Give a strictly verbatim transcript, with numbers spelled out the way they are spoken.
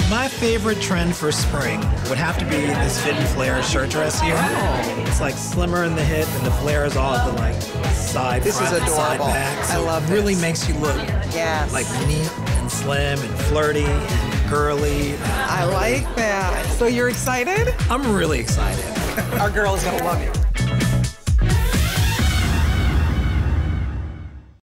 My favorite trend for spring would have to be this fit and flare shirt dress here. Oh. It's like slimmer in the hip and the flare is all at the like side This front is and side adorable. back. So I love it really this. makes you look Yes. like neat and slim and flirty and girly. I like that. So you're excited? I'm really excited. Our girl is gonna love you.